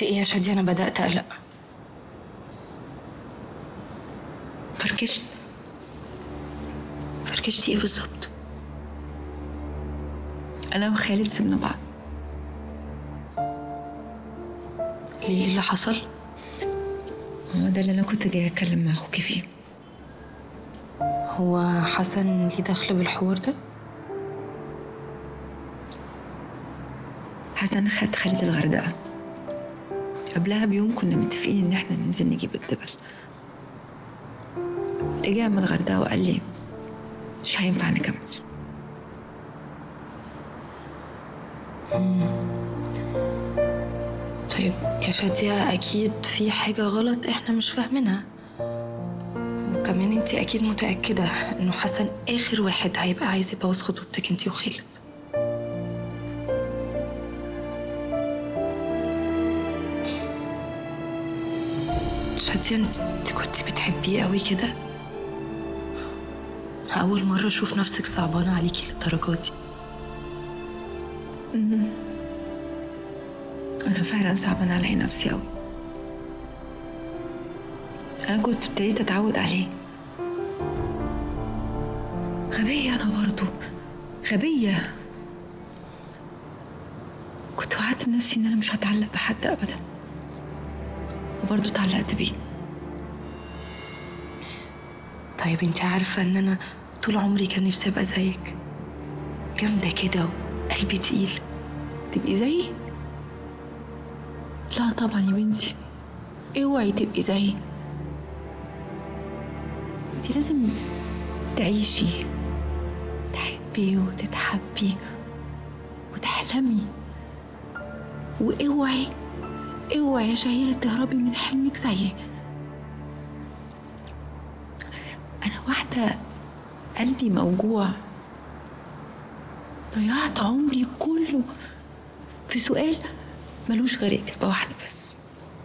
في ايه يا شادي؟ انا بدأت اقلق. فركشت ايه بالظبط؟ انا وخالد سيبنا بعض. ليه؟ ايه اللي حصل؟ هو ده اللي انا كنت جايه اتكلم مع اخوكي فيه. هو حسن ليه دخل بالحوار ده؟ حسن خد خالد الغردقه. قبلها بيوم كنا متفقين ان احنا ننزل نجيب الدبل. رجع من الغردقه وقال لي مش هينفع نكمل. طيب يا شادية، اكيد في حاجة غلط احنا مش فاهمينها، وكمان انت اكيد متأكدة انه حسن اخر واحد هيبقى عايز يبوظ خطوبتك انت وخالد. شادية، انت كنت بتحبيه قوي كده؟ أول مرة أشوف نفسك صعبانة عليكي للدرجة دي. أنا فعلا صعبانة علي نفسي أوي. أنا كنت ابتديت أتعود عليه. غبية أنا برضو، غبية. كنت وعدت نفسي إن أنا مش هتعلق بحد أبدا، وبرضو اتعلقت بيه. طيب انت عارفة إن أنا طول عمري كان نفسي أبقى زيك، جامدة كده وقلبي تقيل. تبقي زيي؟ لا طبعا يا بنتي، اوعي تبقي زيي. انت لازم تعيشي، تحبي وتتحبي وتحلمي. واوعي يا شهيرة تهربي من حلمك زيي. انا واحدة قلبي موجوع، ضيعت عمري كله في سؤال ملوش غير إجابة واحدة بس.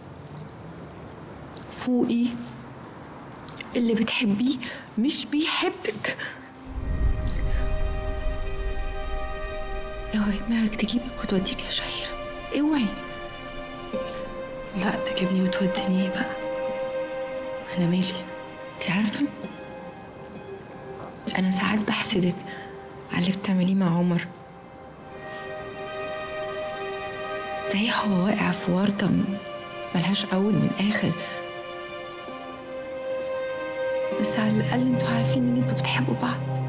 فوقي، اللي بتحبيه مش بيحبك. اوعي دماغك تجيبك وتوديك يا شهيرة، اوعي. لا تجيبني وتوديني ايه بقى؟ أنا مالي؟ انت عارفة، أنا ساعات بحسدك على اللي بتعمليه مع عمر. صحيح هو واقع في ورطة ملهاش أول من آخر، بس على الأقل انتوا عارفين إن انتوا بتحبوا بعض.